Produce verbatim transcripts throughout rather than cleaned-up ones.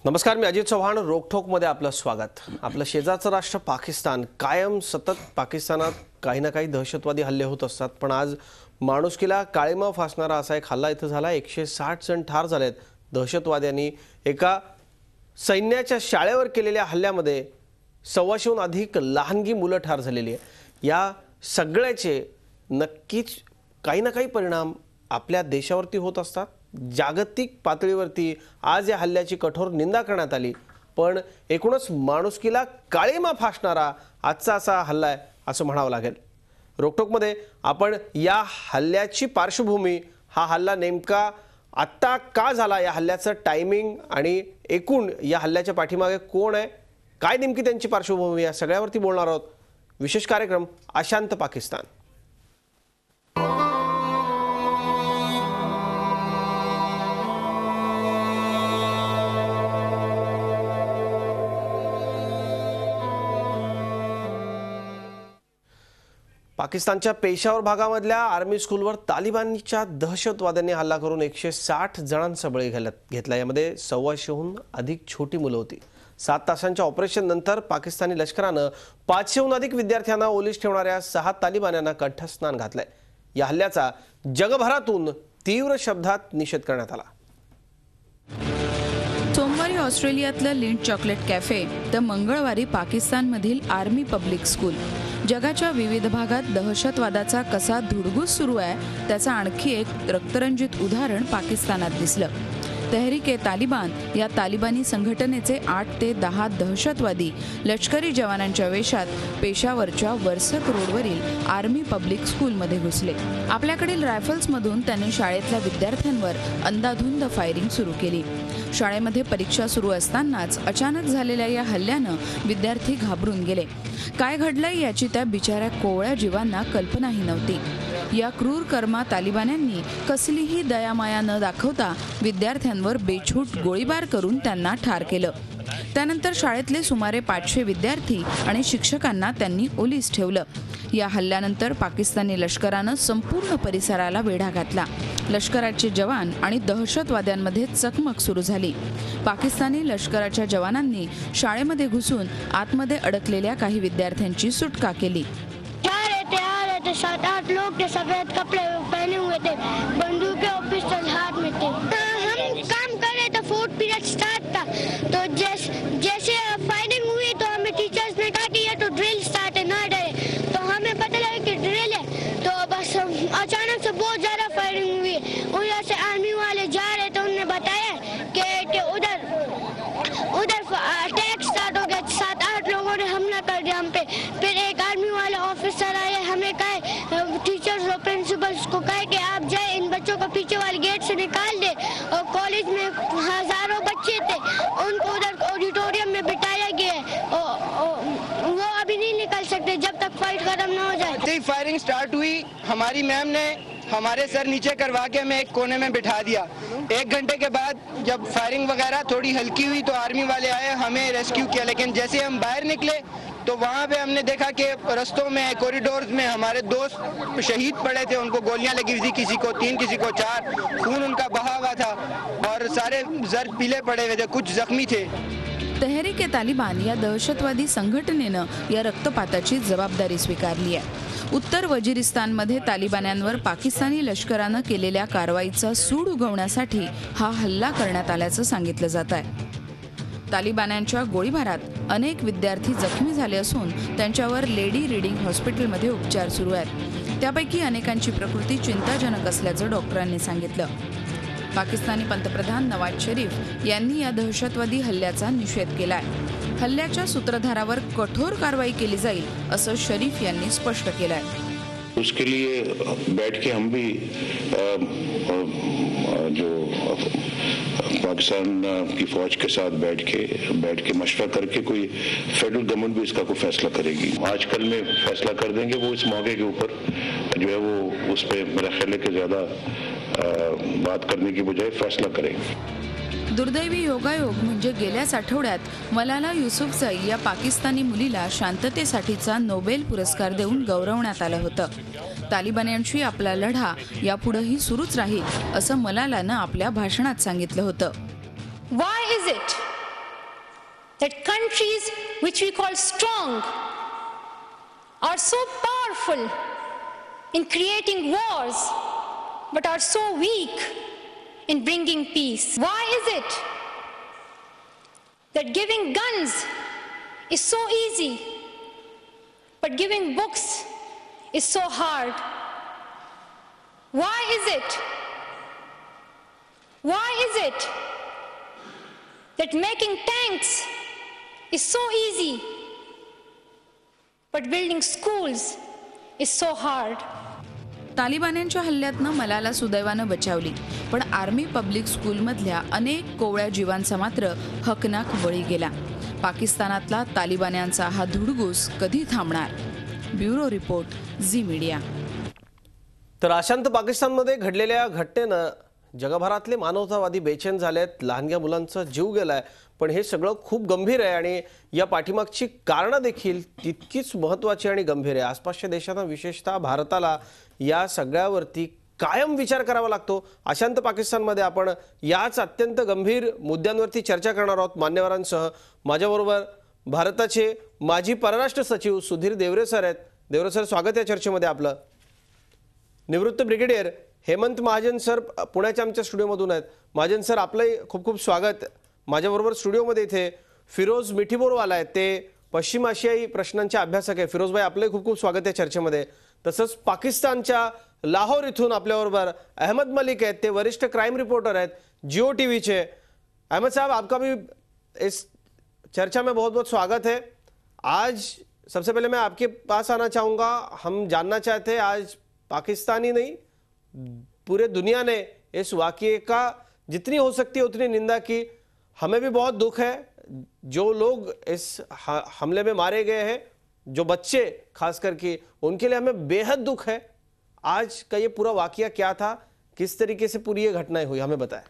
नमस्कार, मी अजित चव्हाण. रोकठोकमध्ये आपलं स्वागत. आपलं शेजारचं राष्ट्र पाकिस्तान कायम सतत पाकिस्तानात काही ना काही दहशतवादी हल्ले होत असतात, पण आज माणुसकीला काळीमा फासणारा असा एक हल्ला इथं झाला. एकशे साठ जण ठार झालेत. दहशतवाद्यांनी एका सैन्याच्या शाळेवर केलेल्या हल्ल्यामध्ये सव्वाशेहून अधिक लहानगी मुलं ठार झालेली आहे. या सगळ्याचे नक्कीच काही ना काही परिणाम आपल्या देशावरती होत असतात. जागतिक पातळीवरती आज या हल्ल्याची कठोर निंदा करण्यात आली, पण एकूणच माणुसकीला काळीमा फासणारा आजचा असा हल्ला आहे असं म्हणावं लागेल. रोकटोकमध्ये आपण या हल्ल्याची पार्श्वभूमी, हा हल्ला नेमका आत्ता का झाला, या हल्ल्याचं टायमिंग आणि एकूण या हल्ल्याच्या पाठीमागे कोण आहे, काय नेमकी त्यांची पार्श्वभूमी, या सगळ्यावरती बोलणार आहोत. विशेष कार्यक्रम अशांत पाकिस्तान. पाकिस्तानच्या पेशावर भागामधल्या आर्मी स्कूलवर तालिबानच्या दहशतवाद्यांनी हल्ला करून एकशे साठ जणांचा बळी घेतला. यामध्ये सव्वाशेहून अधिक छोटी मुलं होती. सात तासांच्या ऑपरेशन नंतर पाकिस्तानी लष्करानं पाचशेहून अधिक विद्यार्थ्यांना ओलीस ठेवणाऱ्या सहा तालिबान्यांना कंठस्नान घातलंय. या हल्ल्याचा जगभरातून तीव्र शब्दात निषेध करण्यात आला. सोमवारी ऑस्ट्रेलियातलं लिंट चॉकलेट कॅफे तर मंगळवारी पाकिस्तानमधील आर्मी पब्लिक स्कूल. जगाच्या विविध भागात दहशतवादाचा कसा धुडगूस सुरू आहे त्याचं आणखी एक रक्तरंजित उदाहरण पाकिस्तानात दिसलं. तहरीक-ए-तालिबान या तालिबानी संघटनेचे आठ ते दहा दहशतवादी लष्करी जवानांच्या वेशात पेशावरच्या वर्सक रोडवरील आर्मी पब्लिक स्कूलमध्ये घुसले. आपल्याकडील रायफल्समधून त्यांनी शाळेतल्या विद्यार्थ्यांवर अंधाधुंद फायरिंग सुरू केली. शाळेमध्ये परीक्षा सुरू असतानाच अचानक झालेल्या या हल्ल्यानं विद्यार्थी घाबरून गेले. काय घडलंय याची त्या बिचाऱ्या कोवळ्या जीवांना कल्पनाही नव्हती. या क्रूर कर्मा तालिबान्यांनी कसलीही दयामाया न दाखवता विद्यार्थ्यांवर बेछूट गोळीबार करून त्यांना ठार केलं. त्यानंतर शाळेतले सुमारे पाचशे विद्यार्थी आणि शिक्षकांना त्यांनी ओलीस ठेवलं. या हल्ल्यानंतर पाकिस्तानी लष्करानं संपूर्ण परिसराला वेढा घातला. लष्कराचे जवान आणि दहशतवाद्यांमध्ये चकमक सुरू झाली. पाकिस्तानी लष्कराच्या जवानांनी शाळेमध्ये घुसून आतमध्ये अडकलेल्या काही विद्यार्थ्यांची सुटका केली. सात आठ लोग थे, सफेद कपड़े पहने हुए थे, बंदूकें और पिस्टल हाथ में थे. हम काम कर रहे थे, फोर्थ पीरियड स्टार्ट था, तो जैस, जैसे फायरिंग हुई तो हमें टीचर्स ने कहा कि ये तो ड्रिल स्टार्ट है, ना डरे. तो हमें पता लगा कि ड्रिल है, तो बस अचानक से बहुत ज़्यादा फायरिंग हुई. उधर से आर्मी वाले जा रहे थे, उन्होंने बताया कि, कि उधर उधर अटैक स्टार्ट हो गया. सात आठ लोगों ने हमला कर दिया हम पे. फिर एक आर्मी वाला ऑफिसर आए, हमें कहा, टीचर्स और प्रिंसिपल्स को कहा कि आप जाए इन बच्चों को पीछे वाले गेट से निकाल दे. और कॉलेज में हजारों बच्चे थे, उनको उधर ऑडिटोरियम में बिठाया गया है. वो अभी नहीं निकल सकते जब तक फाइट खत्म ना हो जाए. फायरिंग स्टार्ट हुई, हमारी मैम ने हमारे सर नीचे करवा के हमें एक कोने में बिठा दिया. एक घंटे के बाद जब फायरिंग वगैरह थोड़ी हल्की हुई तो आर्मी वाले आए, हमें रेस्क्यू किया. लेकिन जैसे हम बाहर निकले तो वहाँ पे हमने देखा कि रस्तों में, कॉरिडोर्स में हमारे दोस्त शहीद पड़े थे. उनको गोलियां लगी हुई थी, किसी को तीन, किसी को चार. खून उनका बहा हुआ था और सारे जर पीले पड़े हुए थे, कुछ जख्मी थे. तहरीक-ए-तालिबान या दहशतवादी संघटनेनं या रक्तपाताची जबाबदारी स्वीकारली आहे. उत्तर वजिरिस्तानमध्ये तालिबान्यांवर पाकिस्तानी लष्करानं केलेल्या कारवाईचा सूड उगवण्यासाठी हा हल्ला करण्यात आल्याचं सांगितलं जात आहे. तालिबान्यांच्या गोळीबारात अनेक विद्यार्थी जखमी झाले असून त्यांच्यावर लेडी रीडिंग हॉस्पिटलमध्ये उपचार सुरू आहेत. त्यापैकी अनेकांची प्रकृती चिंताजनक असल्याचं डॉक्टरांनी सांगितलं. पाकिस्तानी पंतप्रधान नवाज शरीफ यांनी या दहशतवादी हल्ल्याचा निषेध केलाय. हल्ल्याच्या सूत्रधारावर कठोर कारवाई केली जाईल असं शरीफ यांनी स्पष्ट केलंय. उसके लिए बैठ के हम भी जो पाकिस्तान की फौज के साथ बैठ के बैठ के मशवरा करके कोई फेडरल गवर्नमेंट भी इसका कोई फैसला करेगी. आजकल में फैसला कर देंगे. वो इस मौके के ऊपर जो है वो उस पर मेरा ख्याल है कि ज़्यादा बात करने की बजाय फैसला करेंगे. दुर्दैवी योगायोग म्हणजे गेल्याच आठवड्यात मलाला युसुफझई या पाकिस्तानी मुलीला शांततेसाठीचा नोबेल पुरस्कार देऊन गौरवण्यात आलं होतं. तालिबान्यांशी आपला लढा यापुढेही सुरूच राहील असं मलालानं आपल्या भाषणात सांगितलं होतं. Why is it that countries which we call strong are so powerful in creating wars but are so weak in bringing peace. Why is it that giving guns is so easy but giving books is so hard? Why is it? Why is it that making tanks is so easy but building schools is so hard? तालिबान्यांच्या हल्ल्यातनं मलाला सुदैवानं बचावली, पण army public स्कूलमधल्या अनेक कोवळ्या जीवांचा मात्र हकनाक बळी गेला. पाकिस्तानातला तालिबान्यांचा हा धुडगूस कधी थांबणार? Bureau report, Zee Media. तर अशांत पाकिस्तानमध्ये घडलेल्या घटनेनं जगभरातले मानवतावादी बेचैन झालेत. लहानग्या मुलांचा जीव गेलाय, पण हे सगळं खूप गंभीर आहे आणि या पाठीमागची कारणं देखील तितकीच महत्त्वाची आणि गंभीर आहे. आसपासच्या देशांना, विशेषतः भारताला या सगळ्यावरती कायम विचार करावा लागतो. अशांत पाकिस्तानमध्ये आपण याच अत्यंत गंभीर मुद्द्यांवरती चर्चा करणार आहोत मान्यवरांसह. माझ्याबरोबर भारताचे माजी परराष्ट्र सचिव सुधीर देवरे सर आहेत. देवरे सर, स्वागत या चर्चेमध्ये आपलं. निवृत्त ब्रिगेडियर हेमंत महाजन सर पुण्याच्या आमच्या स्टुडिओमधून आहेत. महाजन सर, आपलंही खूप खूप स्वागत. माझ्याबरोबर स्टुडिओमध्ये इथे फिरोज मिठीबोरवाला आहेत, ते पश्चिम आशियाई प्रश्नांचे अभ्यासक आहे. फिरोज भाई, आपलंही खूप खूप स्वागत या चर्चेमध्ये. तसंच पाकिस्तानच्या लाहोर इथून आपल्याबरोबर अहमद मलिक आहेत, ते वरिष्ठ क्राइम रिपोर्टर आहेत जियो टीवीचे. अहमद साहब, आपका भी इस चर्चा में बहुत बहुत स्वागत है. आज सबसे पहले मैं आपके पास आना चाहूँगा. हम जानना चाहते हैं, आज पाकिस्तान ही नहीं पूरे दुनिया ने इस वाक़ये का जितनी हो सकती है उतनी निंदा की. हमें भी बहुत दुख है जो लोग इस हमले में मारे गए हैं, जो बच्चे खास करके, उनके लिए हमें बेहद दुख है. आज का ये पूरा वाक़या क्या था, किस तरीके से पूरी ये घटनाएं हुई, हमें बताएं.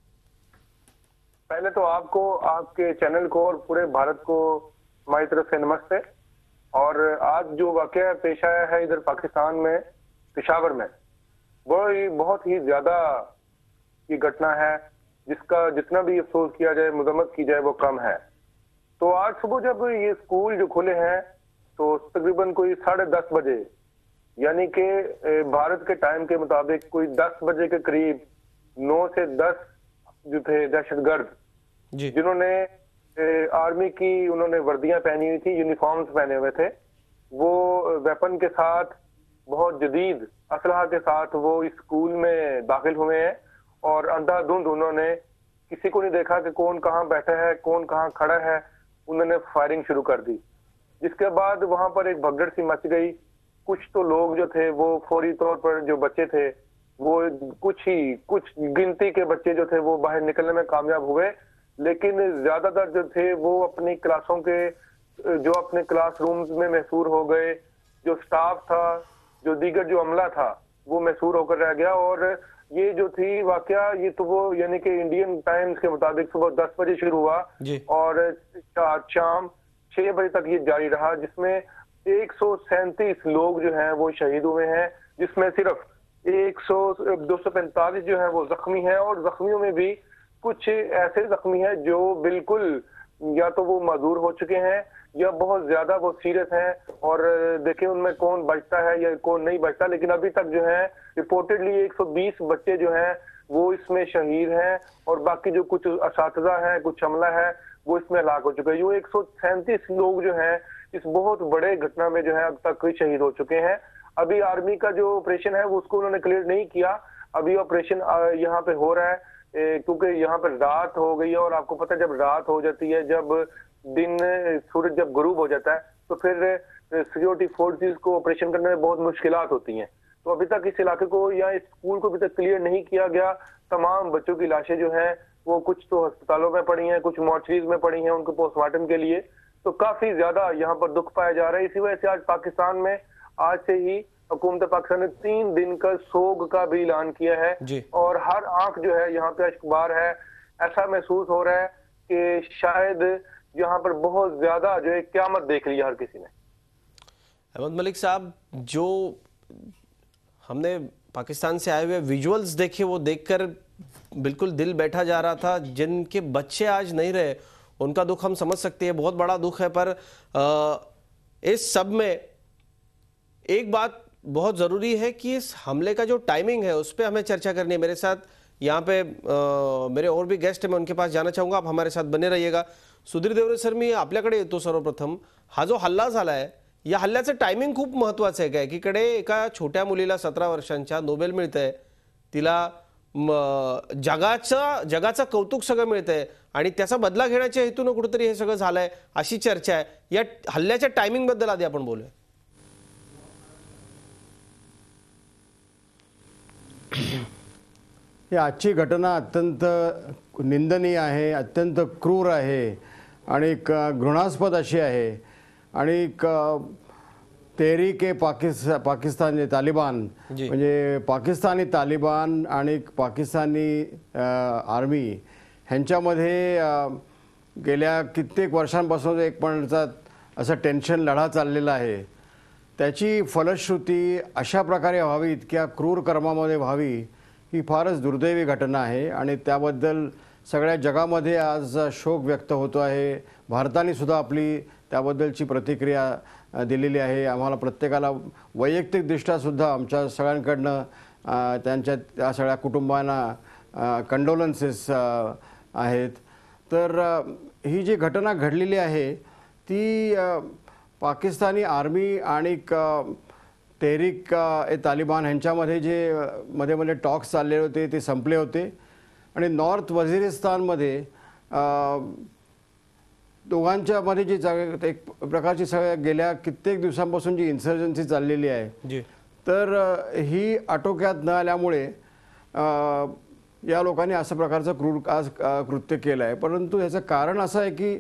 पहले तो आपको, आपके चैनल को और पूरे भारत को हमारी तरफ से नमस्ते. और आज जो वाक़या पेश आया है इधर पाकिस्तान में, पेशावर में, वो बहुत ही ज्यादा ये घटना है जिसका जितना भी अफसोस किया जाए, मजम्मत की जाए, वो कम है. तो आज सुबह जब ये स्कूल जो खुले हैं तो तकरीबन कोई साढ़े दस बजे, यानी कि भारत के टाइम के मुताबिक कोई दस बजे के करीब नौ से दस जो थे दहशतगर्द, जिन्होंने आर्मी की उन्होंने वर्दियां पहनी हुई थी, यूनिफॉर्म्स पहने हुए थे, वो वेपन के साथ, बहुत जदीद असलहा के साथ वो इस स्कूल में दाखिल हुए हैं. और अंधाधुंध उन्होंने, किसी को नहीं देखा कि कौन कहाँ बैठा है, कौन कहाँ खड़ा है, उन्होंने फायरिंग शुरू कर दी. जिसके बाद वहां पर एक भगदड़ सी मच गई. कुछ तो लोग जो थे वो फौरी तौर पर, जो बच्चे थे वो कुछ ही कुछ गिनती के बच्चे जो थे वो बाहर निकलने में कामयाब हुए, लेकिन ज्यादातर जो थे वो अपनी क्लासों के, जो अपने क्लासरूम्स में महसूर हो गए. जो स्टाफ था, जो दीगर जो अमला था, वो महसूर होकर रह गया. और ये जो थी वाकया, ये तो वो यानी कि इंडियन टाइम्स के मुताबिक सुबह दस बजे शुरू हुआ और शाम छह बजे तक ये जारी रहा, जिसमें एक सौ सैंतीस लोग जो हैं वो शहीद हुए हैं, जिसमें सिर्फ एक सौ दो सौ पैंतालीस जो है वो जख्मी हैं. और जख्मियों में भी कुछ ऐसे जख्मी हैं जो बिल्कुल या तो वो माजूर हो चुके हैं या बहुत ज्यादा वो सीरियस हैं. और देखिए उनमें कौन बचता है या कौन नहीं बचता, लेकिन अभी तक जो है रिपोर्टेडली एक सौ बीस बच्चे जो हैं वो इसमें शहीद हैं और बाकी जो कुछ असातिज़ा हैं, कुछ अमला है, वो इसमें हलाक हो चुके हैं. जो एक सौ सैंतीस लोग जो हैं इस बहुत बड़े घटना में जो है अब तक शहीद हो चुके हैं. अभी आर्मी का जो ऑपरेशन है वो उसको उन्होंने क्लियर नहीं किया. अभी ऑपरेशन यहाँ पे हो रहा है क्योंकि यहाँ पर रात हो गई है. और आपको पता है जब रात हो जाती है, जब दिन सूरज जब गुरूब हो जाता है, तो फिर सिक्योरिटी फोर्सेस को ऑपरेशन करने में बहुत मुश्किलात होती हैं. तो अभी तक इस इलाके को या इस स्कूल को अभी तक क्लियर नहीं किया गया. तमाम बच्चों की लाशें जो हैं वो कुछ तो अस्पतालों में पड़ी हैं, कुछ मॉर्चरीज में पड़ी हैं उनको पोस्टमार्टम के लिए. तो काफी ज्यादा यहाँ पर दुख पाया जा रहा है. इसी वजह से आज पाकिस्तान में आज से ही हुकूमत पाकिस्तान ने तीन दिन का सोग का भी ऐलान किया है और हर आंख जो है यहाँ पे अश्कबार है. ऐसा महसूस हो रहा है कि शायद यहाँ पर बहुत ज्यादा जो है क़यामत देख लिया हर किसी ने. अहमद मलिक साहब, जो हमने पाकिस्तान से आए हुए विजुअल्स देखे, वो देखकर बिल्कुल दिल बैठा जा रहा था. जिनके बच्चे आज नहीं रहे, उनका दुख हम समझ सकते हैं, बहुत बड़ा दुख है। पर आ, इस सब में एक बात बहुत ज़रूरी है कि इस हमले का जो टाइमिंग है उस पर हमें चर्चा करनी है। मेरे साथ यहाँ पे आ, मेरे और भी गेस्ट है, मैं उनके पास जाना चाहूँगा, आप हमारे साथ बने रहिएगा। सुधीर देवरे सर, मी आपल्याकडे येतो सर्वप्रथम। हा जो हल्ला झाला आहे, या हल्ल्याचं टायमिंग खूप महत्त्वाचं आहे का? एकीकडे एका छोट्या मुलीला सतरा वर्षांच्या नोबेल मिळतंय, तिला जगाचं जगाचं कौतुक सगळं मिळतंय आणि त्याचा बदला घेण्याच्या हेतून कुठेतरी हे सगळं झालंय अशी चर्चा आहे। या हल्ल्याच्या टायमिंग बद्दल आधी आपण बोलूया। ही आजची घटना अत्यंत निंदनीय आहे, अत्यंत क्रूर आहे आणि घृणास्पद अशी आहे आणि तेहरीके पाकिस्तान पाकिस्तान तालिबान म्हणजे पाकिस्तानी तालिबान आणि पाकिस्तानी आर्मी ह्यांच्यामध्ये गेल्या कित्येक वर्षांपासून एक पणचा असं टेन्शन लढा चाललेला आहे। त्याची फलश्रुती अशा प्रकारे व्हावी, इतक्या क्रूर कर्मामध्ये व्हावी, ही फारच दुर्दैवी घटना आहे आणि त्याबद्दल सगळ्या जगामध्ये आज शोक व्यक्त होतो आहे। भारताने सुद्धा आपली त्याबद्दलची प्रतिक्रिया दिलेली आहे। आम्हाला प्रत्येकाला वैयक्तिकदृष्ट्या सुद्धा आमच्या सगळ्यांकडनं त्यांच्या त्या सगळ्या कुटुंबांना कंडोलन्सेस आहेत। तर ही जी घटना घडलेली आहे ती पाकिस्तानी आर्मी आणि तेहरीक ए तालिबान ह्यांच्यामध्ये जे मध्ये मध्ये टॉक्स चालले होते ते संपले होते आणि नॉर्थ वझिरिस्तानमध्ये दोघांच्यामध्ये जी एक प्रकारची सगळ्या गेल्या कित्येक दिवसांपासून जी इन्सर्जन्सी चाललेली आहे, तर ही आटोक्यात न आल्यामुळे या लोकांनी अशा प्रकारचं क्रूर आज कृत्य केलं आहे। परंतु याचं कारण असं आहे की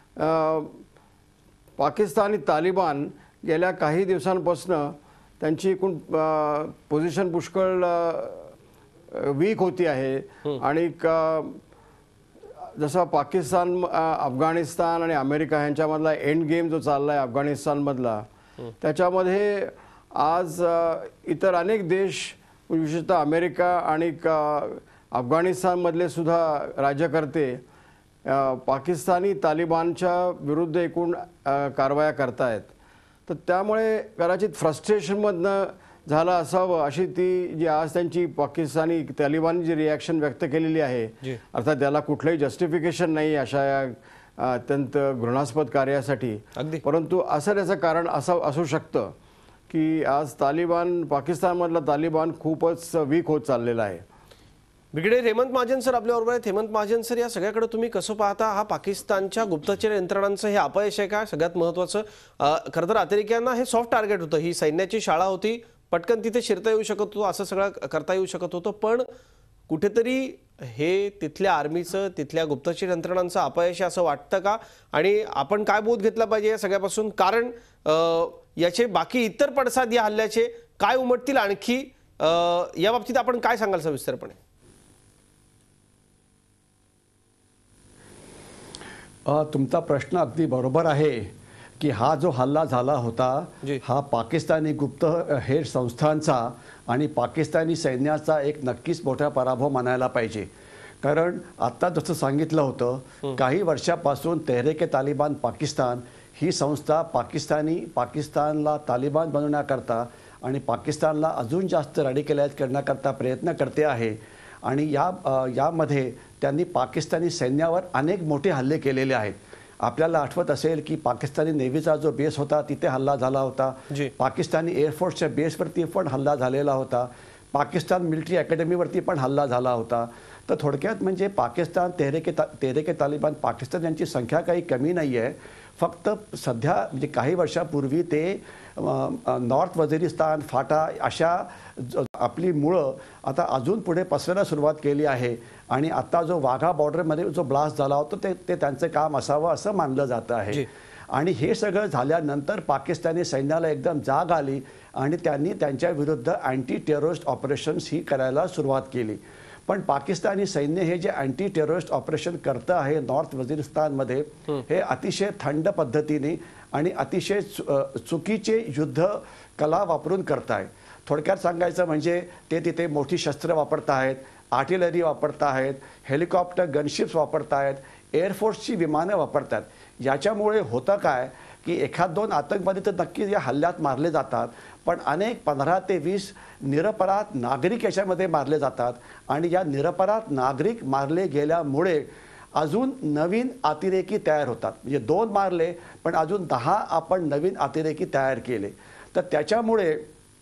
पाकिस्तानी तालिबान गेल्या काही दिवसांपासून त्यांची एकूण पोझिशन पुष्कळ वीक होती आहे आणि जसं पाकिस्तान, अफगाणिस्तान आणि अमेरिका यांच्यामधला एंड गेम जो चालला आहे अफगाणिस्तानमधला, त्याच्यामध्ये आज इतर अनेक देश विशेषतः अमेरिका आणि अफगाणिस्तानमधले सुद्धा राज्यकर्ते पाकिस्तानी तालिबानच्या विरुद्ध एकूण कारवाया करतायत। तर त्यामुळे कदाचित फ्रस्ट्रेशनमधनं झालं असावं अशी ती जी आज त्यांची पाकिस्तानी तालिबानची जी रिॲक्शन व्यक्त केलेली आहे, अर्थात त्याला कुठलंही जस्टिफिकेशन नाही अशा या अत्यंत घृणास्पद कार्यासाठी, परंतु असं त्याचं कारण असं असू शकतं की आज तालिबान पाकिस्तानमधला तालिबान खूपच वीक होत चाललेला आहे। बिगडे हेमंत महाजन सर आपल्याबरोबर आहेत। हेमंत महाजन सर, या सगळ्याकडे तुम्ही कसं पाहता? हा पाकिस्तानच्या गुप्तचर यंत्रणांचं हे अपयश आहे का सगळ्यात महत्त्वाचं? खरं तर अतिरेक्यांना हे सॉफ्ट टार्गेट होतं, ही सैन्याची शाळा होती, पटकन तिथे शिरता येऊ शकत होतं, असं सगळं करता येऊ शकत होतं, पण कुठेतरी हे तिथल्या आर्मीचं, तिथल्या गुप्तचर यंत्रणांचं अपयश असं वाटतं का? आणि आपण काय बोध घेतला पाहिजे या सगळ्यापासून? कारण याचे बाकी इतर पडसाद या हल्ल्याचे काय उमटतील आणखी, या बाबतीत आपण काय सांगाल सविस्तरपणे? तुमचा प्रश्न अगदी बरोबर आहे की हा जो हल्ला झाला होता हा पाकिस्तानी गुप्त हेर संस्थांचा आणि पाकिस्तानी सैन्याचा एक नक्कीच मोठा पराभव मानायला पाहिजे। कारण आता जसं सांगितलं होतं, काही वर्षापासून तेहरीके तालिबान पाकिस्तान ही संस्था पाकिस्तानी पाकिस्तानला तालिबान बनवण्याकरता आणि पाकिस्तानला अजून जास्त रॅडिकलाइज करण्याकरता प्रयत्न करते आहे आणि या यामध्ये त्यांनी पाकिस्तानी सैन्यावर अनेक मोठे हल्ले केलेले आहेत। आपल्याला आठवत असेल की पाकिस्तानी नेव्हीचा जो बेस होता तिथे हल्ला झाला होता, पाकिस्तानी एअरफोर्सच्या बेसवरती पण हल्ला झालेला होता, पाकिस्तान मिलिटरी अकॅडमीवरती पण हल्ला झाला होता। तर थोडक्यात म्हणजे पाकिस्तान तेहरीके ता तेहरीके तालिबान पाकिस्तान यांची संख्या काही कमी नाही आहे, फक्त सध्या म्हणजे काही वर्षापूर्वी ते नॉर्थ वझिरिस्तान, फाटा अशा आपली मुळं आता अजून पुढे पसरायला सुरुवात केली आहे आणि आता जो वाघा बॉर्डरमध्ये जो ब्लास्ट झाला होता ते ते त्यांचं काम असावं असं मानलं जातं आहे। आणि हे सगळं झाल्यानंतर पाकिस्तानी सैन्याला एकदम जाग आली आणि त्यांनी त्यांच्या विरुद्ध अँटी टेररिस्ट ऑपरेशन्स ही करायला सुरुवात केली। पण पाकिस्तानी सैन्य हे जे अँटी टेररिस्ट ऑपरेशन करतं आहे नॉर्थ वझिरिस्तानमध्ये, हे अतिशय थंड पद्धतीने आणि अतिशय चुकीचे युद्ध कला वापरून करत आहे। थोडक्यात सांगायचं म्हणजे ते तिथे मोठी शस्त्र वापरत आहेत, आर्टिलरी वापरत आहेत, हेलिकॉप्टर गनशिप्स वापरत आहेत, एअरफोर्सची विमानं वापरतात. याच्यामुळे होतं काय की एखाद दोन आतंकवादी तर नक्कीच या हल्ल्यात मारले जातात, पण अनेक पंधरा ते वीस निरपराध नागरिक याच्यामध्ये मारले जातात. आणि या निरपराध नागरिक मारले गेल्यामुळे अजून नवीन अतिरेकी तयार होतात. म्हणजे दोन मारले पण अजून दहा आपण नवीन अतिरेकी तयार केले. तर त्याच्यामुळे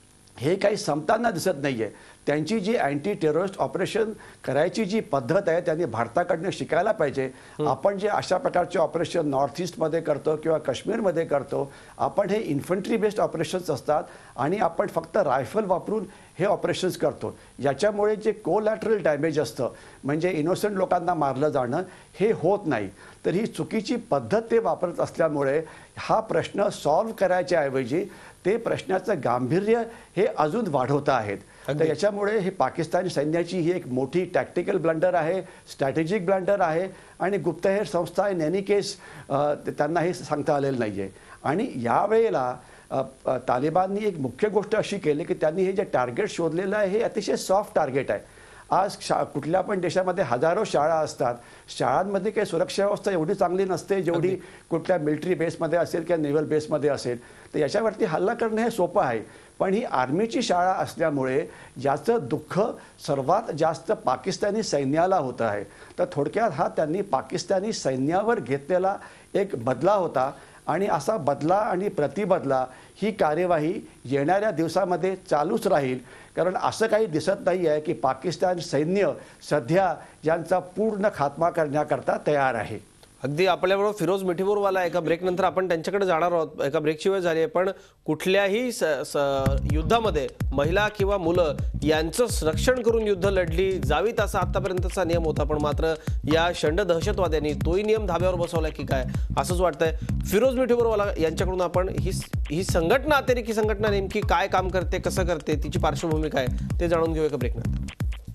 हे काही संपताना दिसत नाही आहे. त्यांची जी अँटी टेररिस्ट ऑपरेशन करायची जी पद्धत आहे त्यांनी भारताकडनं शिकायला पाहिजे. आपण जे अशा प्रकारचे ऑपरेशन नॉर्थ ईस्टमध्ये करतो किंवा काश्मीरमध्ये करतो, आपण हे इन्फंट्री बेस्ड ऑपरेशन्स असतात आणि आपण फक्त रायफल वापरून हे ऑपरेशन्स करतो. याच्यामुळे जे कोलॅटरल डॅमेज असतं म्हणजे इनोसंट लोकांना मारलं जाणं हे होत नाही. तर ही चुकीची पद्धत ते वापरत असल्यामुळे हा प्रश्न सॉल्व्ह करायच्या ऐवजी ते प्रश्नाचं गांभीर्य हे अजून वाढवत आहेत. तर याच्यामुळे हे पाकिस्तानी सैन्याची ही एक मोठी टॅक्टिकल ब्लंडर आहे, स्ट्रॅटेजिक ब्लंडर आहे आणि गुप्तहेर संस्था इन एनी केस त्यांना हे सांगता आलेलं नाही आहे. आणि यावेळेला तालिबाननी एक मुख्य गोष्ट अशी केली की त्यांनी हे जे टार्गेट शोधलेलं आहे हे अतिशय सॉफ्ट टार्गेट आहे. आज शा कुठल्या पण देशामध्ये हजारो शाळा असतात, शाळांमध्ये काही सुरक्षा व्यवस्था एवढी चांगली नसते जेवढी कुठल्या मिलिटरी बेसमध्ये असेल किंवा नेव्हल बेसमध्ये असेल. तर याच्यावरती हल्ला करणं हे सोपं आहे. पण ही आर्मीची शाळा असल्यामुळे याचं दुःख सर्वात जास्त पाकिस्तानी सैन्याला होतं आहे. तर थोडक्यात हा त्यांनी पाकिस्तानी सैन्यावर घेतलेला एक बदला होता आणि असा बदला आणि प्रतिबदला ही कार्यवाही येणाऱ्या दिवसामध्ये चालूच राहील. कारण असं काही दिसत नाही आहे की पाकिस्तान सैन्य सध्या यांचा पूर्ण खात्मा करण्याकरता तयार आहे. अगदी आपल्याबरोबर फिरोज मिठीपूरवाला एका ब्रेक नंतर आपण त्यांच्याकडे जाणार आहोत. एका ब्रेकची वेळ झाली आहे, पण कुठल्याही स, स, युद्धामध्ये महिला किंवा मुलं यांचं रक्षण करून युद्ध लढली जावीत असा आतापर्यंतचा नियम होता. पण मात्र या शंड दहशतवाद्यांनी तोही नियम धाब्यावर बसवला की काय असंच वाटतंय. फिरोज मिठीपूरवाला यांच्याकडून आपण ही ही संघटना अतिरेकी संघटना नेमकी काय काम करते, कसं करते, तिची पार्श्वभूमी काय ते जाणून घेऊ एका ब्रेक नंतर.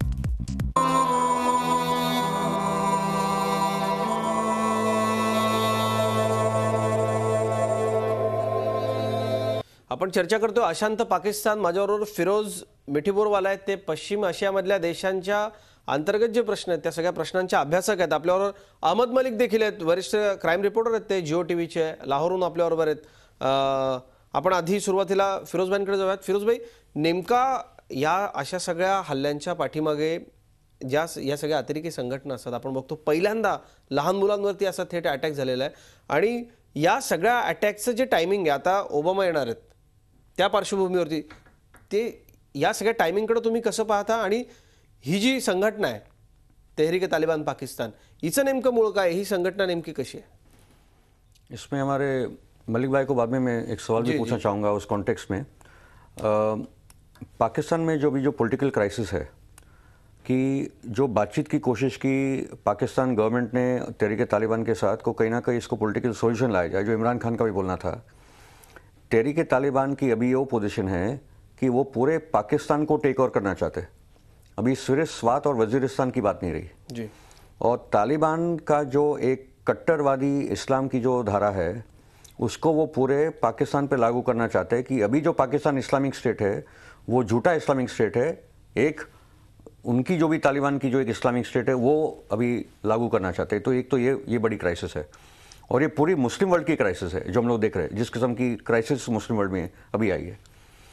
आपण चर्चा करतो अशांत पाकिस्तान. माझ्याबरोबर फिरोज मिठीपूरवाला आहेत. ते पश्चिम आशियामधल्या देशांच्या अंतर्गत जे प्रश्न आहेत त्या सगळ्या प्रश्नांचे अभ्यासक आहेत. आपल्याबरोबर अहमद मलिक देखील आहेत, वरिष्ठ क्राईम रिपोर्टर आहेत. ते जिओ टी व्हीचे लाहोरहून आपल्याबरोबर आहेत. आपण आधी सुरुवातीला फिरोजभाईंकडे जाऊयात. फिरोजभाई, नेमका या अशा सगळ्या हल्ल्यांच्या पाठीमागे ज्या या सगळ्या अतिरेकी संघटना असतात, आपण बघतो पहिल्यांदा लहान मुलांवरती असा थेट अटॅक झालेला आहे. आणि या सगळ्या अटॅकचं जे टायमिंग आहे, आता ओबामा येणार आहेत त्या पार्श्वभूमीवरती, ते या सगळ्या टायमिंगकडे तुम्ही कसं पाहता? आणि ही जी संघटना आहे तहरीक तालिबान पाकिस्तान, हिचं नेमकं मूळ काय, ही संघटना नेमकी कशी है? इसमें हमारे मलिक भाई को बाद में मैं एक सवाल भी पूछना चाहूँगा उस कॉन्टेक्स्ट में. आ, पाकिस्तान में जो भी जो पॉलिटिकल क्राइसिस है कि जो बातचीत की कोशिश की पाकिस्तान गवर्नमेंट ने तहरीक तालिबान के साथ को कहीं ना कहीं इसको पॉलिटिकल सॉल्यूशन लाया जाए, जो इमरान खान का भी बोलना था. तहरीक तालिबान की अभी वो पोजीशन है कि वो पूरे पाकिस्तान को टेक ओवर करना चाहते हैं. अभी सिर्फ स्वात और वजीरिस्तान की बात नहीं रही जी. और तालिबान का जो एक कट्टरवादी इस्लाम की जो धारा है उसको वो पूरे पाकिस्तान पे लागू करना चाहते हैं. कि अभी जो पाकिस्तान इस्लामिक स्टेट है वो झूठा इस्लामिक स्टेट है. एक उनकी जो भी तालिबान की जो एक इस्लामिक स्टेट है वो अभी लागू करना चाहते हैं. तो एक तो ये ये बड़ी क्राइसिस है और ये पूरी मुस्लिम वर्ल्ड की क्राइसिस है जो हम लोग देख रहे हैं. जिस किस्म की क्राइसिस मुस्लिम वर्ल्ड में अभी आई है.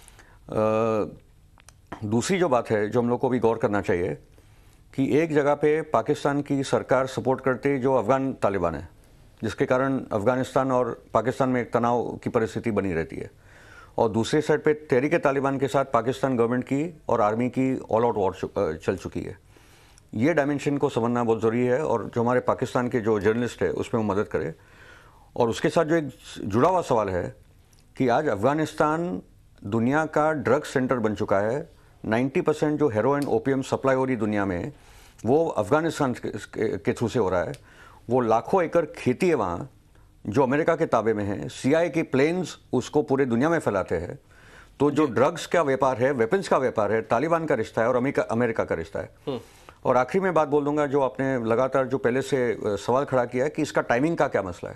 दूसरी जो बात है जो हम लोग को भी गौर करना चाहिए कि एक जगह पे पाकिस्तान की सरकार सपोर्ट करती जो अफ़गान तालिबान है, जिसके कारण अफ़गानिस्तान और पाकिस्तान में एक तनाव की परिस्थिति बनी रहती है. और दूसरी साइड पे तहरीक तालिबान के साथ पाकिस्तान गवर्नमेंट की और आर्मी की ऑल आउट वॉर चल चुकी है. ये डायमेंशन को समझना बहुत ज़रूरी है और जो हमारे पाकिस्तान के जो जर्नलिस्ट है उसमें वो मदद करे. और उसके साथ जो एक जुड़ा हुआ सवाल है कि आज अफ़गानिस्तान दुनिया का ड्रग सेंटर बन चुका है. नब्बे परसेंट जो हेरोइन ओपियम सप्लाई हो रही दुनिया में वो अफ़गानिस्तान के थ्रू से हो रहा है. वो लाखों एकड़ खेती है वहाँ जो अमेरिका के ताबे में है. सी आई की प्लेन्स उसको पूरे दुनिया में फैलाते हैं. तो जो ड्रग्स का व्यापार है, वेपन्स का व्यापार है, तालिबान का रिश्ता है और अमेरिका अमेरिका का रिश्ता है. और आखिरी में बात बोल दूंगा, जो आपने लगातार जो पहले से सवाल खड़ा किया है कि इसका टाइमिंग का क्या मसला है.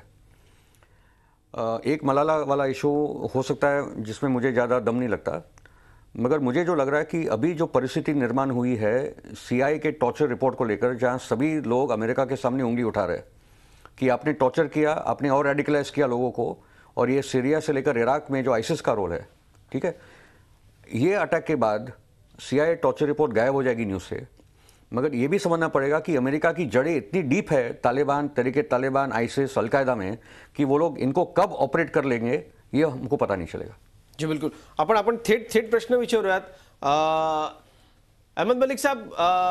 एक मलाला वाला इशू हो सकता है जिसमें मुझे ज़्यादा दम नहीं लगता, मगर मुझे जो लग रहा है कि अभी जो परिस्थिति निर्माण हुई है सी आई के टॉर्चर रिपोर्ट को लेकर, जहाँ सभी लोग अमेरिका के सामने उंगली उठा रहे हैं कि आपने टॉर्चर किया, आपने और रेडिकलाइज किया लोगों को, और ये सीरिया से लेकर इराक में जो आईसिस का रोल है, ठीक है, ये अटैक के बाद सीआईए टॉर्चर रिपोर्ट गायब हो जाएगी न्यूज़ से। मगर ये भी समझना पड़ेगा कि अमेरिका की जड़ें इतनी डीप है तालिबान, तरीके तालिबान, आईसिस, अलकायदा में, कि वो लोग इनको कब ऑपरेट कर लेंगे ये हमको पता नहीं चलेगा। जी बिल्कुल। आपण आपण थेट थेट प्रश्न विचारूयात। अहमद मलिक साहब,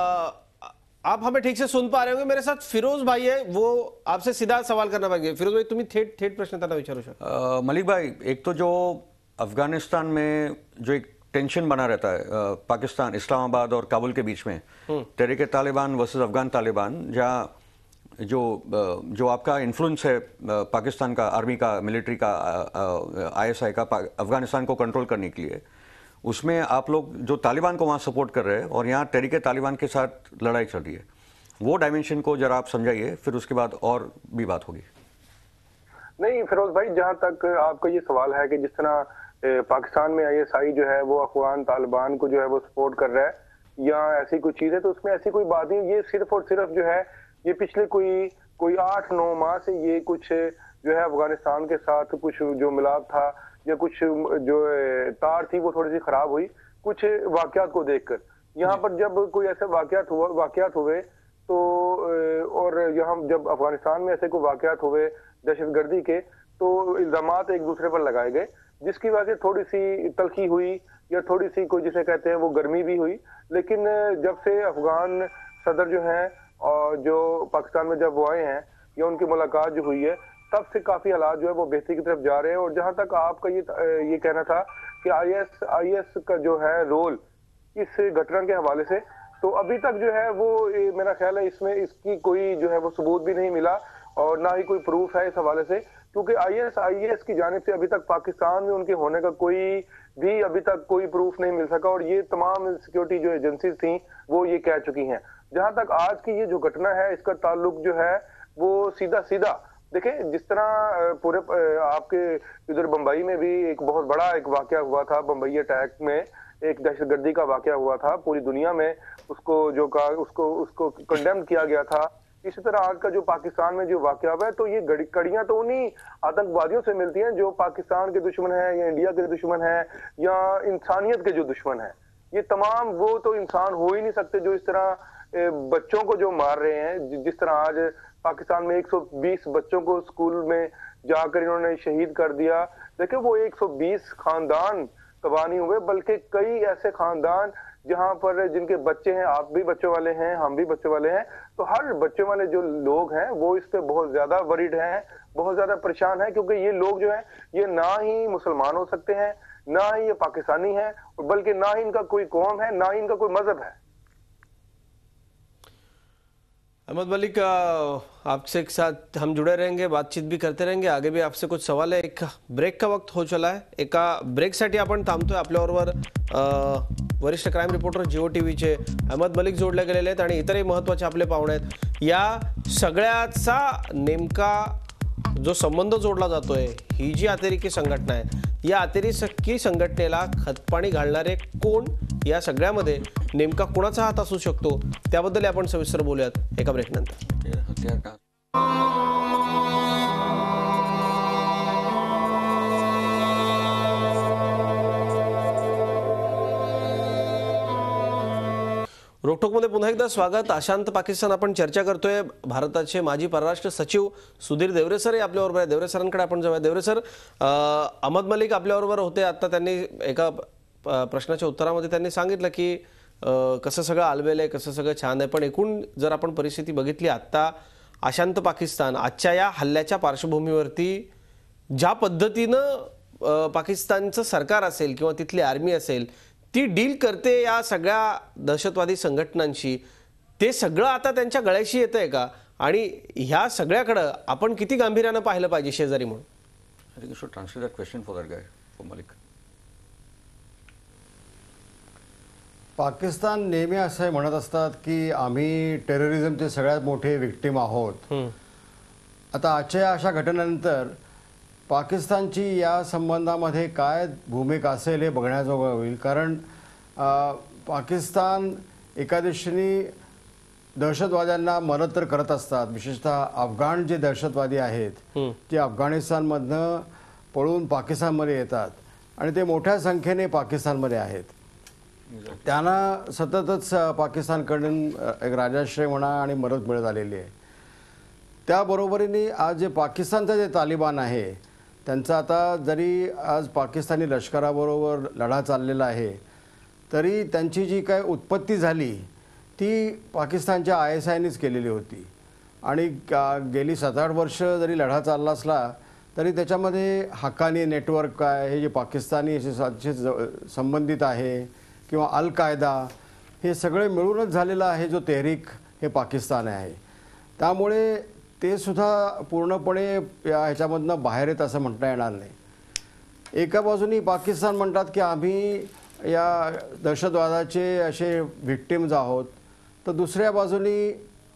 आप हमें ठीक से सुन पा रहे होंगे? मेरे साथ फिरोज भाई है, वो आपसे सीधा सवाल करना पाएंगे। फिरोज भाई, तुम्ही थेट थेट प्रश्न त्यांना विचारू शकता। मलिक भाई, एक तो जो अफगानिस्तान में जो एक टेंशन बना रहता है पाकिस्तान, इस्लामाबाद और काबुल के बीच में, तहरीक तालिबान वर्सेस अफगान तालिबान, जहाँ जो जो आपका इन्फ्लुएंस है पाकिस्तान का, आर्मी का, मिलिट्री का, आईएसआई का अफगानिस्तान को कंट्रोल करने के लिए, उसमें आप लोग जो तालिबान को वहाँ सपोर्ट कर रहे हैं और यहाँ तहरीक तालिबान के साथ लड़ाई चल रही है, वो डायमेंशन को जरा आप समझाइए, फिर उसके बाद और भी बात होगी। नहीं फिरोज भाई, जहाँ तक आपका ये सवाल है कि जिस तरह पाकिस्तान में आईएसआई जो है वो अफगान तालिबान को जो है वो सपोर्ट कर रहा है या ऐसी कोई चीज है, तो उसमें ऐसी कोई बात नहीं। ये सिर्फ और सिर्फ जो है ये पिछले कोई कोई आठ नौ माह से ये कुछ जो है अफगानिस्तान के साथ कुछ जो मिलाप था या कुछ जो तार थी वो थोड़ी सी खराब हुई कुछ वाकयात को देखकर। यहाँ पर जब कोई ऐसे वाकयात हुआ वाकयात हुए तो और यहाँ जब अफगानिस्तान में ऐसे कोई वाकयात हुए दहशतगर्दी के, तो इल्जामात एक दूसरे पर लगाए गए, जिसकी वजह से थोड़ी सी तलखी हुई या थोड़ी सी कोई जिसे कहते हैं वो गर्मी भी हुई। लेकिन जब से अफगान सदर जो हैं और जो पाकिस्तान में जब वो आए हैं या उनकी मुलाकात जो हुई है, तब से काफी हालात जो है वो बेहतरी की तरफ जा रहे हैं। और जहां तक आपका ये ये कहना था कि आईएस आईएस का जो है रोल इस घटना के हवाले से, तो अभी तक जो है वो मेरा ख्याल है इसमें इसकी कोई जो है वो सबूत भी नहीं मिला और ना ही कोई प्रूफ है इस हवाले से, क्योंकि आईएस आईएस की जानिब से अभी तक पाकिस्तान में उनके होने का कोई भी अभी तक कोई प्रूफ नहीं मिल सका। और ये तमाम सिक्योरिटी जो एजेंसीज थी वो ये कह चुकी हैं। जहां तक आज की ये जो घटना है इसका ताल्लुक जो है वो सीधा सीधा देखें, जिस तरह पूरे आपके इधर बंबई में भी एक बहुत बड़ा एक वाकया हुआ था, बंबई अटैक में एक दहशतगर्दी का वाकया हुआ था, पूरी दुनिया में उसको जो का उसको उसको कंडेम किया गया था। इसी तरह आज का जो पाकिस्तान में जो वाकया हुआ है, तो ये कड़ियां तो उन्हीं आतंकवादियों से मिलती हैं जो पाकिस्तान के दुश्मन हैं या इंडिया के दुश्मन हैं या इंसानियत के जो दुश्मन हैं। ये तमाम वो तो इंसान हो ही नहीं सकते जो इस तरह बच्चों को जो मार रहे हैं। जिस तरह आज पाकिस्तान में एक सौ बीस बच्चों को स्कूल में जाकर इन्होंने शहीद कर दिया। देखिए वो एक सौ बीस खानदान तबाह नहीं हुए, बल्कि कई ऐसे खानदान जहां पर जिनके बच्चे हैं, आप भी बच्चों वाले हैं, हम भी बच्चों वाले हैं, तो हर बच्चे वाले जो लोग हैं वो इस पे बहुत ज्यादा वरीड हैं, बहुत ज्यादा परेशान हैं, क्योंकि ये लोग जो हैं ये ना ही मुसलमान हो सकते हैं, ना ही ये पाकिस्तानी हैं, बल्कि ना ही इनका कोई कौम है, ना ही इनका कोई मजहब है। अहमद मलिक, आपसे एक साथ हम जुड़े रहेंगे, बातचीत भी करते रहेंगे, आगे भी आपसे कुछ सवाल है। एक ब्रेक का वक्त हो चला है, एका ब्रेकसाठी आपण थांबतोय। आपल्याबरोबर वरिष्ठ क्राईम रिपोर्टर जिओ टीव्हीचे अहमद मलिक जोडले गेलेले आहेत आणि इतरही महत्त्वाचे आपले पाहुणे आहेत। या सगळ्याचा नेमका जो संबंध जोडला जातोय, ही जी अतिरेकी संघटना आहे, या अतिरेकी संघटनेला खतपाणी घालणारे कोण, या सगळ्यामध्ये नेमका कोणाचा हात असू शकतो, त्याबद्दल आपण सविस्तर बोलूयात एका ब्रेक नंतर। रोकटोकमध्ये पुन्हा एकदा स्वागत। अशांत पाकिस्तान आपण चर्चा करतोय। भारताचे माजी परराष्ट्र सचिव सुधीर देवरे सर आपल्याबरोबर आहे। देवरे सरांकडे आपण जाऊया। देवरे सर, अहमद मलिक आपल्याबरोबर होते, आता त्यांनी एका प्रश्नाच्या उत्तरामध्ये त्यांनी सांगितलं की कसं सगळं आलबेल आहे, कसं सगळं छान आहे, पण एकूण जर आपण परिस्थिती बघितली आता अशांत पाकिस्तान आजच्या या हल्ल्याच्या पार्श्वभूमीवरती ज्या पद्धतीनं पाकिस्तानचं सरकार असेल किंवा तिथली आर्मी असेल ती डील करते या सगळ्या दहशतवादी संघटनांशी, ते सगळं आता त्यांच्या गळ्याशी येतंय का आणि ह्या सगळ्याकडे आपण किती गांभीर्याने पाहिलं पाहिजे शेजारी म्हणून? I think you should translate that question for that guy, for Malik. Pakistan नेहमी असं म्हणत असतात की आम्ही टेररिझमचे सगळ्यात मोठे विक्टिम आहोत। आता आजच्या अशा घटनेनंतर पाकिस्तानची या संबंधामध्ये काय भूमिका असेल हे बघण्याजोगं होईल, कारण पाकिस्तान एका दिशेने दहशतवाद्यांना मदत तर करत असतात, विशेषतः अफगाण जे दहशतवादी आहेत ते अफगाणिस्तानमधनं पळून पाकिस्तानमध्ये येतात आणि ते मोठ्या संख्येने पाकिस्तानमध्ये आहेत. त्यांना सततच पाकिस्तानकडून एक राजाश्रय म्हणा आणि मदत मिळत आलेली आहे. त्याबरोबरीने आज जे पाकिस्तानचं जे तालिबान आहे त्यांचा आता जरी आज पाकिस्तानी लष्कराबरोबर लढा चाललेला आहे तरी त्यांची जी काय उत्पत्ती झाली ती पाकिस्तानच्या आय एस आयनेच केलेली होती आणि गेली सात आठ वर्ष जरी लढा चालला असला तरी त्याच्यामध्ये हक्कानी नेटवर्क काय हे जे पाकिस्तानी असे संबंधित आहे किंवा अल कायदा हे सगळे मिळूनच झालेलं आहे जो तेहरीक हे पाकिस्तान आहे. त्यामुळे ते सुद्धा पूर्णपणे या ह्याच्यामधनं बाहेर येत असं म्हणता येणार नाही. एका बाजूनी पाकिस्तान म्हणतात की आम्ही या दहशतवादाचे असे व्हिक्टिम्स आहोत, तर दुसऱ्या बाजूनी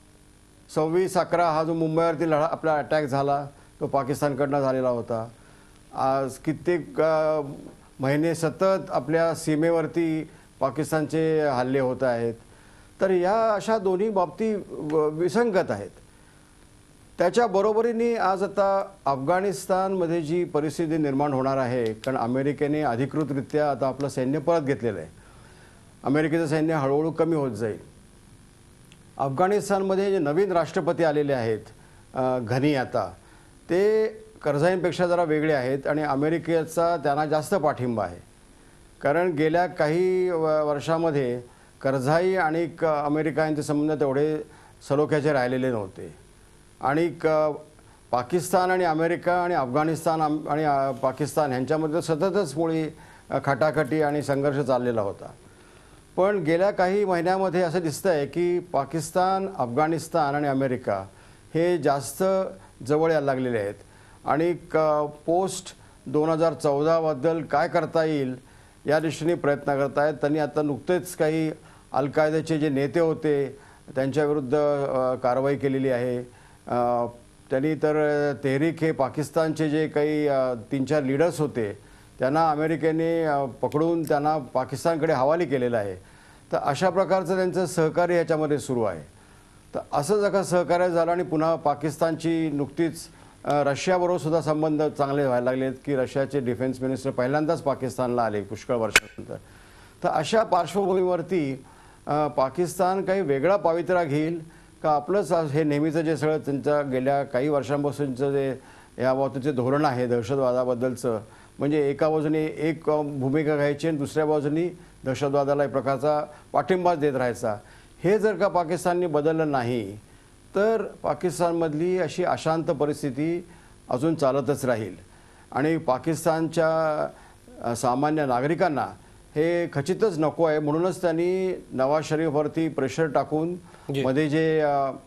सव्वीस अकरा हा जो मुंबईवरती लढा आपला अटॅक झाला तो पाकिस्तानकडनं झालेला होता. आज कित्येक महिने सतत आपल्या सीमेवरती पाकिस्तानचे हल्ले होत आहेत. तर या अशा दोन्ही बाबती विसंगत आहेत. त्याच्या बरोबरीने आज आता अफगाणिस्तानमध्ये जी परिस्थिती निर्माण होणार आहे, कारण अमेरिकेने अधिकृतरित्या आता आपलं सैन्य परत घेतलेलं आहे, अमेरिकेचं सैन्य हळूहळू कमी होत जाईल. अफगाणिस्तानमध्ये जे नवीन राष्ट्रपती आलेले आहेत घनी आता ते करझाईंपेक्षा जरा वेगळे आहेत आणि अमेरिकेचा त्यांना जास्त पाठिंबा आहे. कारण गेल्या काही वर्षामध्ये करझाई आणि अमेरिका यांचे संबंध तेवढे सलोख्याचे राहिलेले नव्हते आणि पाकिस्तान आणि अमेरिका आणि अफगाणिस्तान आणि पाकिस्तान ह्यांच्यामध्ये सततच मुळी खटाखटी आणि संघर्ष चाललेला होता. पण गेल्या काही महिन्यामध्ये असं दिसतं आहे की पाकिस्तान, अफगाणिस्तान आणि अमेरिका हे जास्त जवळ यायला लागलेले आहेत आणि पोस्ट दोन हजार चौदाबद्दल काय करता येईल या दृष्टीने प्रयत्न करत आहेत. त्यांनी आता नुकतेच काही अल कायद्याचे जे नेते होते त्यांच्याविरुद्ध कारवाई केलेली आहे. त्यांनी तर तेहरीक हे पाकिस्तानचे जे काही तीन चार लीडर्स होते त्यांना अमेरिकेने पकडून त्यांना पाकिस्तानकडे हवाली केलेलं आहे. तर अशा प्रकारचं त्यांचं सहकार्य ह्याच्यामध्ये सुरू आहे. तर असं जर का सहकार्य झालं आणि पुन्हा पाकिस्तानची नुकतीच रशियाबरोबर सुद्धा संबंध चांगले व्हायला लागले आहेत की रशियाचे डिफेन्स मिनिस्टर पहिल्यांदाच पाकिस्तानला आले पुष्कळ वर्षानंतर. तर अशा पार्श्वभूमीवरती पाकिस्तान काही वेगळा पवित्रा घेईल का आपलंच हे नेहमीचं जे सगळं त्यांच्या गेल्या काही वर्षांपासूनचं जे या बाबतीचे धोरण आहे दहशतवादाबद्दलचं, म्हणजे एका बाजूने एक भूमिका घ्यायची आणि दुसऱ्या बाजूनी दहशतवादाला एक प्रकारचा पाठिंबा देत राहायचा, हे जर का पाकिस्तानने बदललं नाही तर पाकिस्तानमधली अशी अशांत परिस्थिती अजून चालतच राहील आणि पाकिस्तानच्या सामान्य नागरिकांना हे खचितच नको आहे. म्हणूनच त्यांनी नवाज शरीफवरती प्रेशर टाकून मध्ये जे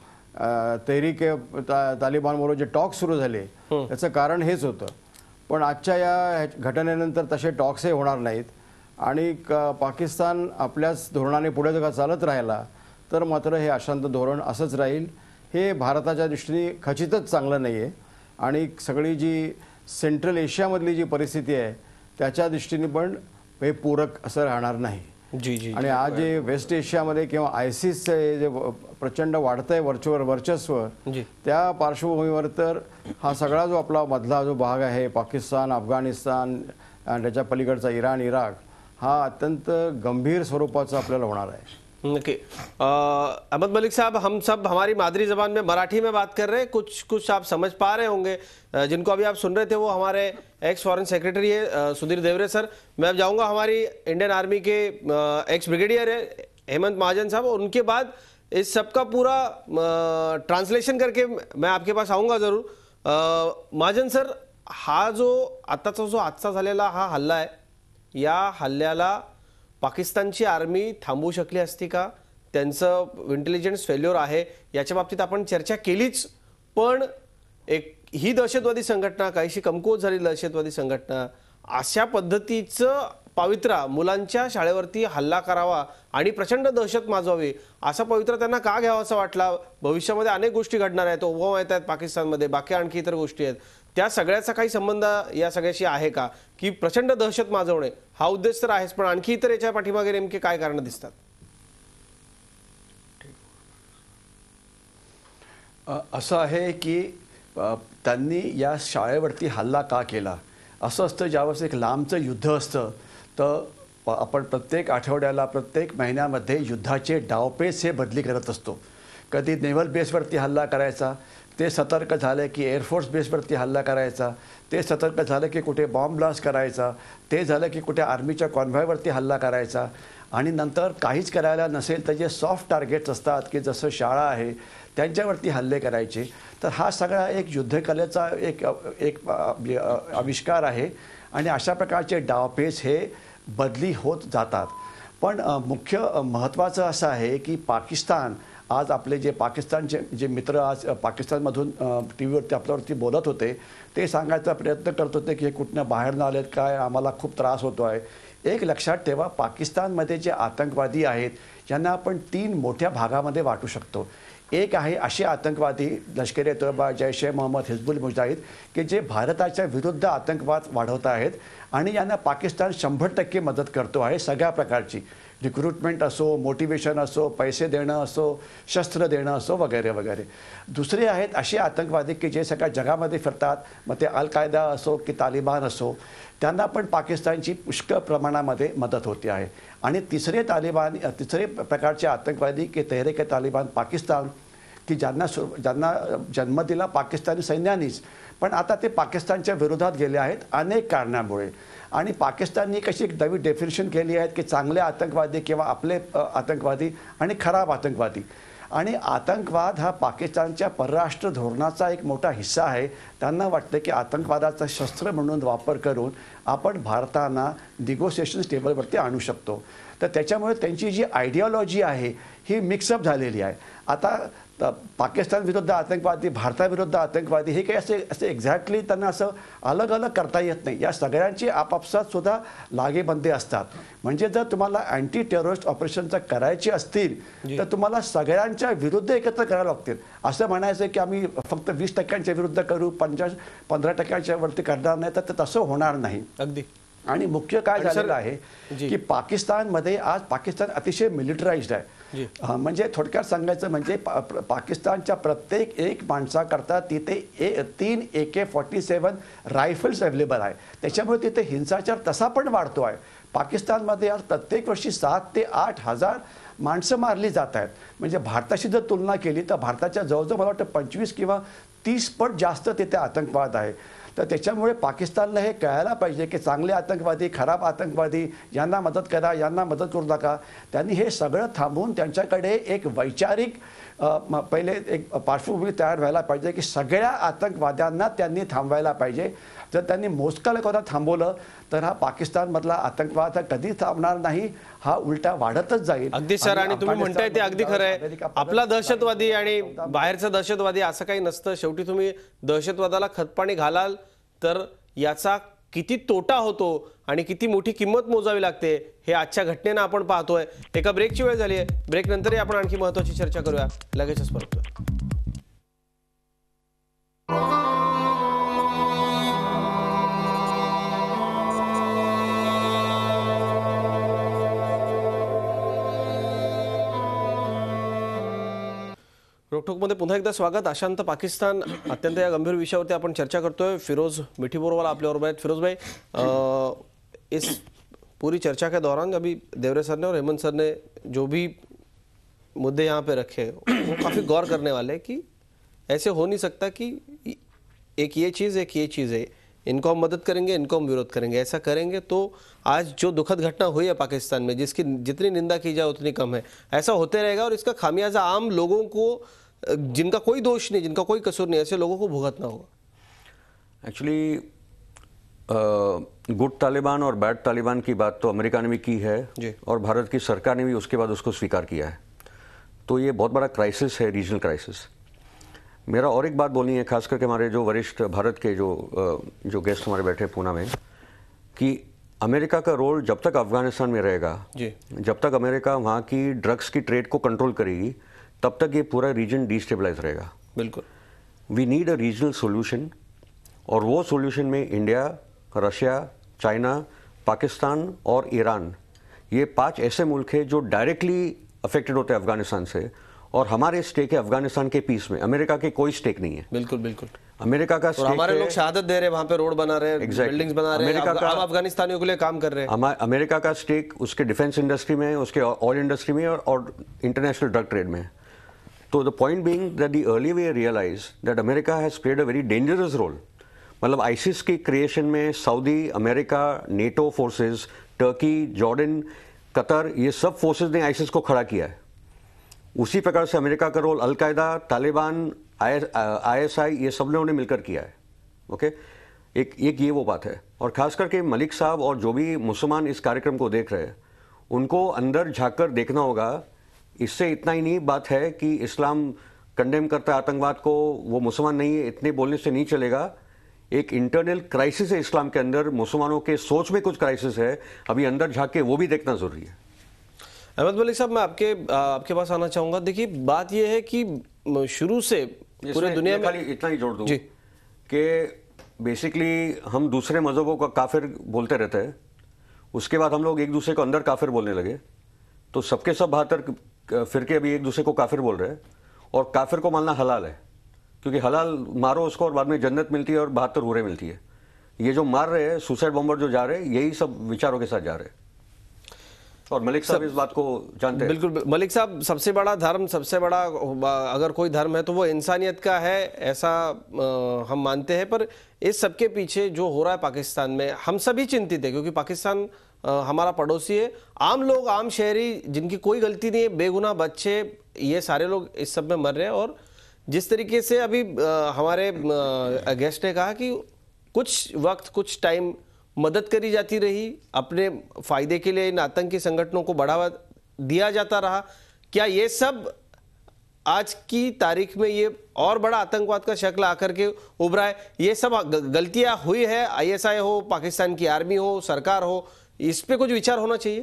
तेहरीक तालिबानबरोबर जे टॉक सुरू झाले त्याचं कारण हेच होतं. पण आजच्या या घटनेनंतर तसे टॉक्सही होणार नाहीत आणि पाकिस्तान आपल्याच धोरणाने पुढे जर का चालत राहिला तर मात्र हे अशांत धोरण असंच राहील. हे भारताच्या दृष्टीने खचितच चांगलं नाही आहे आणि सगळी जी सेंट्रल एशियामधली जी परिस्थिती आहे त्याच्या दृष्टीने पण हे पूरक असं राहणार नाही. जी जी आणि आज जे वेस्ट एशियामध्ये किंवा आयसिसचे जे प्रचंड वाढतंय वर्चस्व वर्चस्व त्या पार्श्वभूमीवर तर हा सगळा जो आपला मधला जो भाग आहे पाकिस्तान, अफगाणिस्तान आणि त्याच्या पलीकडचा इराण, इराक हा अत्यंत गंभीर स्वरूपाचा आपल्याला होणार आहे. ओके अहमद मलिक साहब, हम सब हमारी मादरी ज़बान में मराठी में बात कर रहे हैं, कुछ कुछ आप समझ पा रहे होंगे. जिनको अभी आप सुन रहे थे वो हमारे एक्स फॉरेन सेक्रेटरी है सुधीर देवरे सर. मैं अब जाऊंगा हमारी इंडियन आर्मी के एक्स ब्रिगेडियर है हेमंत महाजन साहब, और उनके बाद इस सब का पूरा ट्रांसलेशन करके मैं आपके पास आऊँगा ज़रूर. महाजन सर, हा जो आताचा जो आजचा झालेला हा हल्ला आहे, या हल्ल्याला पाकिस्तानची आर्मी थांबवू शकली असती का? त्यांचं इंटेलिजन्स फेल्युअर आहे याच्या बाबतीत आपण चर्चा केलीच, पण एक ही दहशतवादी संघटना, काहीशी कमकुवत झालेली दहशतवादी संघटना, अशा पद्धतीचं पवित्रा मुलांच्या शाळेवरती हल्ला करावा आणि प्रचंड दहशत माजवावी असा पवित्रा त्यांना का घ्यावा असं वाटला? भविष्यामध्ये अनेक गोष्टी घडणार आहेत, उभं येत आहेत पाकिस्तानमध्ये, बाकी आणखी इतर गोष्टी आहेत, त्या सगळ्याचा काही संबंध या सगळ्याशी आहे का? की प्रचंड दहशत माजवणे हा उद्देश तर आहेच, पण आणखी इतर याच्या पाठीमागे नेमके काय कारण दिसतात? अ, असं आहे की अ, त्यांनी या शाळेवरती हल्ला का केला. असं असतं ज्यावेळेस एक लांबचं युद्ध असतं तर प- आपण प्रत्येक आठवड्याला प्रत्येक महिन्यामध्ये युद्धाचे डावपेच हे बदली करत असतो. कधी नेव्हल बेसवरती हल्ला करायचा, ते सतर्क झाले की एअरफोर्स बेसवरती हल्ला करायचा, ते सतर्क झालं की कुठे बॉम्ब ब्लास्ट करायचा, ते झालं की कुठे आर्मीच्या कॉन्व्हॉयवरती हल्ला करायचा, आणि नंतर काहीच करायला नसेल तर जे सॉफ्ट टार्गेट्स असतात की जसं शाळा आहे त्यांच्यावरती हल्ले करायचे. तर हा सगळा एक युद्धकलेचा एक एक आविष्कार आहे आणि अशा प्रकारचे डावपेच हे बदली होत जातात. पण अ, मुख्य अ, महत्त्वाचं असं आहे की पाकिस्तान आज आपले जे पाकिस्तानचे जे मित्र आज अ, पाकिस्तानमधून टी व्हीवरती आपल्यावरती बोलत होते ते सांगायचा प्रयत्न करत होते की हे कुठनं बाहेर न आलेत काय, आम्हाला खूप त्रास होतो आहे. एक लक्षात ठेवा, पाकिस्तानमध्ये जे आतंकवादी आहेत यांना आपण तीन मोठ्या भागामध्ये वाटू शकतो. एक आहे असे आतंकवादी लष्कर ए तोयबा, जैश ए मोहम्मद, हिजबुल मुजाहिद की जे भारताच्या विरुद्ध आतंकवाद वाढवत आहेत आणि यांना पाकिस्तान शंभर टक्के मदत करतो आहे सगळ्या प्रकारची, रिक्रुटमेंट असो, मोटिवेशन असो, पैसे देणं असो, शस्त्र देणं असो वगैरे वगैरे. दुसरे आहेत असे आतंकवादी की जे सगळ्या जगामध्ये फिरतात, मग ते अल कायदा असो की तालिबान असो, त्यांना पण पाकिस्तानची पुष्कळ प्रमाणामध्ये मदत होते आहे. आणि तिसरे तालिबान तिसरे प्रकारचे आतंकवादी की तहरीक तालिबान पाकिस्तान की ज्यांना सु ज्यांना जन्म दिला पाकिस्तानी सैन्यानीच, पण आता ते पाकिस्तानच्या विरोधात गेले आहेत अनेक कारणामुळे. आणि पाकिस्ताननी कशी एक नवी डेफिनेशन केली आहे की चांगले आतंकवादी किंवा आपले आतंकवादी आणि खराब आतंकवादी. आणि आतंकवाद हा पाकिस्तानच्या परराष्ट्र धोरणाचा एक मोठा हिस्सा आहे. त्यांना वाटतं की आतंकवादाचा शस्त्र म्हणून वापर करून आपण भारताला निगोसिएशन टेबलवरती आणू शकतो. तर त्याच्यामुळे त्यांची जी आयडिओलॉजी आहे ही मिक्सअप झालेली आहे. आता पाकिस्तान विरुद्ध आतंकवादी, भारताविरुद्ध आतंकवादी हे काही असे असे एक्झॅक्टली त्यांना असं अलग अलग करता येत नाही. या सगळ्यांची आपापसात सुद्धा लागेबंदे असतात. म्हणजे जर तुम्हाला अँटी टेररिस्ट ऑपरेशनचं करायची असतील तर तुम्हाला सगळ्यांच्या विरुद्ध एकत्र करायला लागतील. असं म्हणायचं की आम्ही फक्त वीस टक्क्यांच्या विरुद्ध करू, पंचाळीस पंधरा टक्क्यांच्या वरती करणार नाही, तर ते तसं होणार नाही. अगदी. आणि मुख्य काय झालेलं आहे की पाकिस्तानमध्ये आज पाकिस्तान अतिशय मिलिटराइज्ड आहे. म्हणजे थोडक्यात सांगायचं म्हणजे पा, पाकिस्तानच्या प्रत्येक एक माणसाकरता तिथे ए तीन A K forty seven rifles available आहे. त्याच्यामुळे तिथे हिंसाचार तसा पण वाढतो आहे. पाकिस्तानमध्ये आज प्रत्येक वर्षी सात ते आठ हजार माणसं मारली जात आहेत. म्हणजे भारताशी जर तुलना केली तर भारताच्या जवळजवळ मला वाटतं पंचवीस किंवा तीस पट जास्त तिथे आतंकवाद आहे. तर त्याच्यामुळे पाकिस्तानला हे कळायला पाहिजे की चांगले आतंकवादी, खराब आतंकवादी, यांना मदत करा, यांना मदत करू नका. त्यांनी हे सगळं थांबवून त्यांच्याकडे एक वैचारिक पहिले एक पार्श्वभूमी तयार व्हायला पाहिजे की सगळ्या आतंकवाद्यांना त्यांनी थांबवायला पाहिजे. जर त्यांनी मोजका लोकांना थांबवलं तर हा पाकिस्तानमधला आतंकवाद हा कधी थांबणार नाही, हा उलटा वाढतच जाईल. अगदी सर, आणि तुम्ही म्हणताय ते अगदी खरं आहे. आपला दहशतवादी आणि बाहेरचा दहशतवादी असं काही नसतं. शेवटी तुम्ही दहशतवादाला खतपाणी घालाल तर याचा किती तोटा होतो आणि किती मोठी किंमत मोजावी लागते हे आजच्या घटनेनं आपण पाहतोय. एका ब्रेकची वेळ झाली आहे. ब्रेक नंतरही आपण आणखी महत्त्वाची चर्चा करूया. लगेचच परतूया. रोकठोकमध्ये पुन्हा एकदा स्वागत. अशांत पाकिस्तान अत्यंत या गंभीर विषयावरती आपण चर्चा करतोय. फिरोज मिठीबोरवाला आपल्याबरोबर आहेत. फिरोज भाई, आ, इस पूरी चर्चा के दौरान अभी देवरे सर ने और हेमंत सर ने जो भी मुद्दे यहाँ पे रखे वो काफ़ी गौर करने वाले हैं कि ऐसे हो नहीं सकता कि एक ये चीज़ एक ये चीज़ है, इनको हम मदद करेंगे, इनको हम विरोध करेंगे. ऐसा करेंगे तो आज जो दुखद घटना हुई है पाकिस्तान में, जिसकी जितनी निंदा की जाए उतनी कम है. ऐसा होते रहेगा और इसका खामियाजा आम लोगों को, जिनका कोई दोष नहीं, जिनका कोई कसूर नहीं, ऐसे लोगों को भुगतना होगा. एक्चुअली गुड तालिबान और बैड तालिबान की बात तो अमेरिका ने भी की है और भारत की सरकार ने भी उसके बाद उसको स्वीकार किया है. तो ये बहुत बड़ा क्राइसिस है, रीजनल क्राइसिस. मेरा और एक बात बोलनी है, खास करके हमारे जो वरिष्ठ भारत के जो जो गेस्ट हमारे बैठे पूना में, कि अमेरिका का रोल जब तक अफगानिस्तान में रहेगा, जब तक अमेरिका वहाँ की ड्रग्स की ट्रेड को कंट्रोल करेगी, तब तक ये पूरा रीजन डिस्टेबलाइज रहेगा. बिल्कुल. We need a regional solution, और वो सोल्यूशन में इंडिया, रशिया, चाइना, पाकिस्तान और ईरान, ये पांच ऐसे मुल्क हैं जो डायरेक्टली अफेक्टेड होते हैं अफगानिस्तान से, और हमारे स्टेक है अफगानिस्तान के पीस में, अमेरिका के कोई स्टेक नहीं है। बिल्कुल बिल्कुल। अमेरिका का और हमारे लोग शहादत दे रहे हैं, वहां पे रोड बना रहे हैं, Exactly. बिल्डिंग्स बना रहे हैं, अमेरिका का- आम अफगानिस्तानियों के लिए काम कर रहे हैं। हमारे अमेरिका का स्टेक उसके डिफेंस इंडस्ट्री में, उसके ऑयल इंडस्ट्री में और इंटरनेशनल ड्रग ट्रेड में है। तो the point being that the early we realize that America has played a very dangerous role. मतलब आईसिस की क्रिएशन में Saudi, America, NATO forces, Turkey, Jordan, Qatar, ये सब फोर्सेस ने आईसिस को खड़ा किया है। उसी प्रकार से अमेरिका का रोल अलकायदा, तालिबान, आईएसआई, ये सब ने उन्हें मिलकर किया है। Okay okay? एक एक ये वो बात है। और खास करके मलिक साहब और जो भी मुसलमान इस कार्यक्रम को देख रहे हैं, उनको अंदर झांककर देखना होगा। इससे इतना ही नहीं बात है कि इस्लाम कंडेम करता है आतंकवाद को, वो मुसलमान नहीं है, इतने बोलने से नहीं चलेगा। एक इंटरनल क्राइसिस है इस्लाम के अंदर, मुसलमानों के सोच में कुछ क्राइसिस है, अभी अंदर झांक के वो भी देखना जरूरी है। अहमद मलिक साहब, मैं आपके आपके पास आना चाहूंगा। देखिए, बात यह है कि शुरू से पूरे दुनिया में, खाली इतना ही जोड़ दूं कि बेसिकली हम दूसरे मजहबों का काफिर बोलते रहते हैं, उसके बाद हम लोग एक दूसरे को अंदर काफिर बोलने लगे, तो सबके सब बहत्तर फिरके अभी एक दूसरे को काफिर बोल रहे हैं। और काफिर को मानना हलाल है, क्योंकि हलाल मारो उसको और बाद में जन्नत मिलती है और बहत्तर हूरें मिलती है। ये जो मार रहे हैं, सुसाइड बॉम्बर जो जा रहे हैं, यही सब विचारों के साथ जा रहे हैं। और मलिक साहब इस बात को जानते हैं। बिल्कुल मलिक साहब, सबसे बड़ा धर्म, सबसे बड़ा अगर कोई धर्म है तो वो इंसानियत का है, ऐसा आ, हम मानते हैं। पर इस सबके पीछे जो हो रहा है पाकिस्तान में, हम सभी चिंतित है, क्योंकि पाकिस्तान आ, हमारा पड़ोसी है। आम लोग, आम शहरी जिनकी कोई गलती नहीं है, बेगुनाह बच्चे, ये सारे लोग इस सब में मर रहे हैं। और जिस तरीके से अभी आ, हमारे गेस्ट ने कहा कि कुछ वक्त, कुछ टाइम मदद करी जाती रही, अपने फायदे के लिए इन आतंकी संगठनों को बढ़ावा दिया जाता रहा। क्या ये सब आज की तारीख में ये और बड़ा आतंकवाद का शक्ल आकर के उभरा है? ये सब गलतियां हुई है, आईएसआई हो, पाकिस्तान की आर्मी हो, सरकार हो, इस पे कुछ विचार होना चाहिए।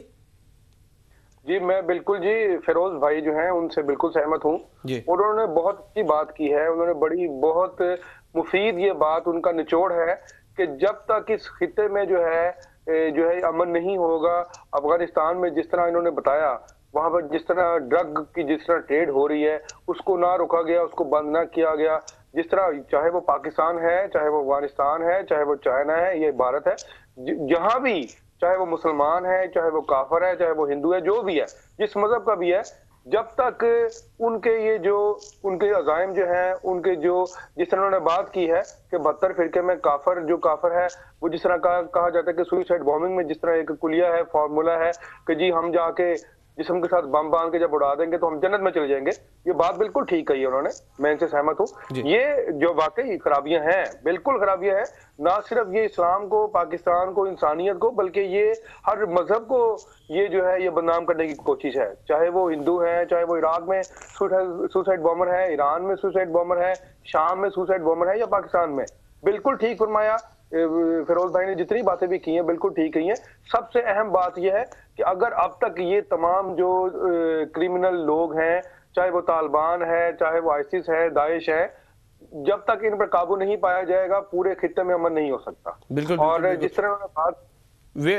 जी मैं बिल्कुल जी, फिरोज भाई जो हैं उनसे बिल्कुल सहमत हूँ। उन्होंने बहुत अच्छी बात की है, उन्होंने बड़ी बहुत मुफीद ये बात, उनका निचोड़ है कि जब तक इस खिते में जो है जो है अमन नहीं होगा, अफगानिस्तान में जिस तरह इन्होंने बताया, वहां पर जिस तरह ड्रग की जिस तरह ट्रेड हो रही है, उसको ना रोका गया, उसको बंद ना किया गया, जिस तरह चाहे वो पाकिस्तान है, चाहे वो अफगानिस्तान है, चाहे वो चाइना है, ये भारत है, जहां भी, चाहे वो मुसलमान है, चाहे वो काफर है, चाहे वो हिंदू है, जो भी है, जिस मजहब का भी है, जब तक उनके ये जो उनके अजाइम जो हैं, उनके जो जिस तरह उन्होंने बात की है कि बहत्तर फिरके में काफर जो काफर है, वो जिस तरह कहा, कहा जाता है कि सुसाइड बॉम्बिंग में जिस तरह एक कुलिया है, फॉर्मूला है कि जी हम जाके जिस्म के साथ बम बांध के जब उड़ा देंगे तो हम जन्नत में चले जाएंगे, ये बात बिल्कुल ठीक कही है उन्होंने, मैं इनसे सहमत हूँ। ये जो वाकई खराबियां हैं, बिल्कुल खराबियां हैं, ना सिर्फ ये इस्लाम को, पाकिस्तान को, इंसानियत को, बल्कि ये हर मजहब को ये जो है ये बदनाम करने की कोशिश है। चाहे वो हिंदू है, चाहे वो इराक में सुसाइड बॉम्बर है, ईरान में सुसाइड बॉम्बर है, शाम में सुसाइड बॉम्बर है, या पाकिस्तान में। बिल्कुल ठीक फरमाया फिरोज भाई ने, जितनी बातें भी की हैं बिल्कुल ठीक कही हैं। सबसे अहम बात यह है कि अगर अब तक ये तमाम जो क्रिमिनल लोग हैं, चाहे वो तालिबान है, चाहे वो आईसिस है, दाइश है, जब तक इन पर काबू नहीं पाया जाएगा, पूरे खित्ते में अमन नहीं हो सकता। बिल्कुल, और बिल्कुल, जिस तरह उन्होंने बात वे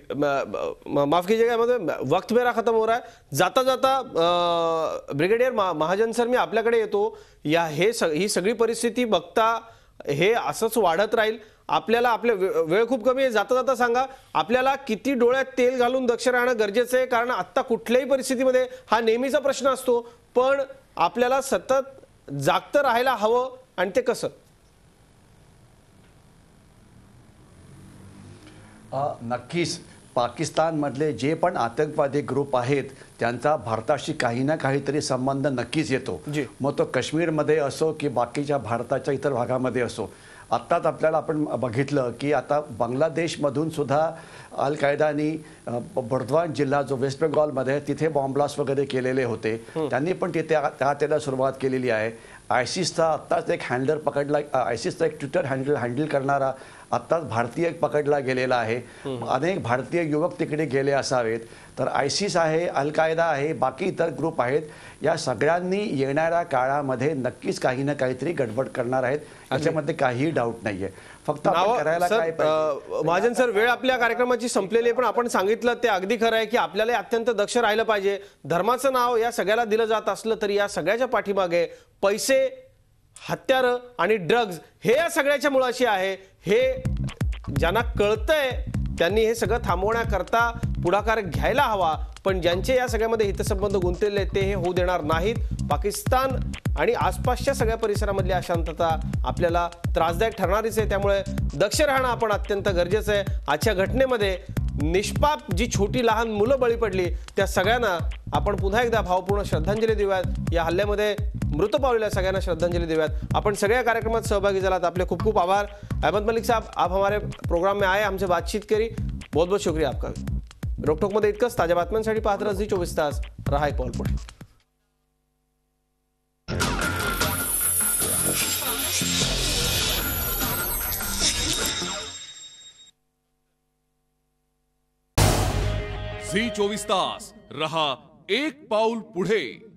वे माफ कीजिएगा, मतलब वक्त मेरा खत्म हो रहा है। जाता जाता ब्रिगेडियर महाजन सर, मी आपल्याकडे येतो। या हे ही सगळी परिस्थिती बघता हे असंच वाढत राहील, आपल्याला आपले वेळ खूप कमी आहे, जाता जाता सांगा आपल्याला किती डोळ्यात तेल घालून दक्ष राहणं गरजेचं आहे? कारण आता कुठल्याही परिस्थितीमध्ये हा नेहमीचा प्रश्न असतो, पण आपल्याला सतत जागतं राहायला हवं, आणि ते कसं? नक्कीच पाकिस्तानमधले जे पण आतंकवादी ग्रुप आहेत त्यांचा भारताशी काही ना काहीतरी संबंध नक्कीच येतो, मग तो काश्मीरमध्ये असो की बाकीच्या भारताच्या इतर भागामध्ये असो। आत्ताच आपल्याला आपण बघितलं की आता बांगलादेशमधून सुद्धा अल कायदानी बर्दवान जिल्हा जो वेस्ट बेंगॉलमध्ये तिथे बॉम्ब ब्लास्ट वगैरे केलेले होते, त्यांनी पण तिथे त्याला सुरुवात केलेली आहे। आयसिसचा आत्ताच एक हँडलर पकडला, आयसिसचा एक ट्विटर हँडल हँडल करणारा आत्ताच भारतीय पकडला गेलेला आहे। अनेक भारतीय युवक तिकडे गेले असावेत। तर आयसिस आहे, अल कायदा आहे, बाकी इतर ग्रुप आहेत, या सगळ्यांनी येणाऱ्या काळामध्ये नक्कीच काही ना काहीतरी गडबड करणार आहेत, याच्यामध्ये काहीही डाऊट नाही आहे। फक्त आपण नावं- करायला सर, काय पाहिजे? अ, महाजन सर, वेळ आपल्या कार्यक्रमाची संपलेली आहे, पण आपण सांगितलं ते अगदी खरं आहे की आपल्याला अत्यंत दक्ष राहिलं पाहिजे. धर्माचं नाव या सगळ्याला दिलं जात असलं तरी या सगळ्याच्या पाठीमागे पैसे, हत्यारं आणि ड्रग्ज हे या सगळ्याच्या मुळाशी आहे. हे ज्यांना कळतंय त्यांनी हे सगळं थांबवण्याकरता पुढाकार घ्यायला हवा, पण ज्यांचे या सगळ्यामध्ये हितसंबंध गुंतलेले आहेत ते हे होऊ देणार नाहीत. पाकिस्तान आणि आसपासच्या सगळ्या परिसरामधली अशांतता आपल्याला त्रासदायक ठरणारीच आहे, त्यामुळे दक्ष राहणं आपण अत्यंत गरजेचं आहे. आजच्या घटनेमध्ये निष्पाप जी छोटी लहान मुलं बळी पडली त्या सगळ्यांना आपण पुन्हा एकदा भावपूर्ण श्रद्धांजली देऊयात. या हल्ल्यामध्ये मृत पावलेल्या सगळ्यांना श्रद्धांजलि देव्यात. अपन सगळ्या कार्यक्रमात सहभागी झालात, आपले खूप खूप आभार. अहमद मलिक साहब, आप हमारे प्रोग्राम में आए, हमसे बातचीत करी, बहुत बहुत शुक्रिया आपका. रोकटोकमध्ये इतकंच. ताज्या बातम्यांसाठी पाहत राहा झी चोवीस तास. रहा एक पाऊल पुढे. झी चोवीस तास रहा एक पाऊल पुढे.